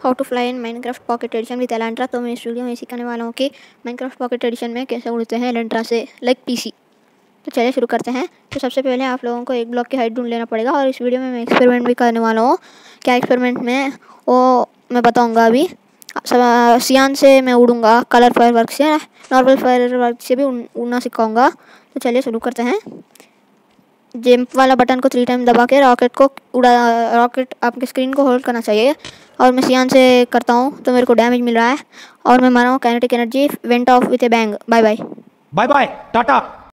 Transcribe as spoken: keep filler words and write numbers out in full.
How to fly in Minecraft pocket edition with Elytra. तो मैं इस वीडियो में सिखाने वाला हूँ कि माइनक्राफ्ट पॉकेट एडिशन में कैसे उड़ते हैं एलेंट्रा से, लाइक पीसी। तो चलिए शुरू करते हैं। तो सबसे पहले आप लोगों को एक ब्लॉक की हाइट ढूंढ लेना पड़ेगा, और इस वीडियो में मैं एक्सपेरिमेंट भी करने वाला हूँ। क्या एक्सपेरिमेंट में वो मैं बताऊँगा अभी। सियान से मैं उड़ूँगा, कलर फायर वर्क से, नॉर्मल फायर वर्क से भी उड़ना सिखाऊँगा। तो चलिए शुरू करते हैं। जंप वाला बटन को थ्री टाइम दबा के रॉकेट को उड़ा रॉकेट आपके स्क्रीन को होल्ड करना चाहिए। और मैं सियान से करता हूँ तो मेरे को डैमेज मिल रहा है, और मैं मारा हूँ kinetic energy went off with a bang. Bye bye bye bye Tata.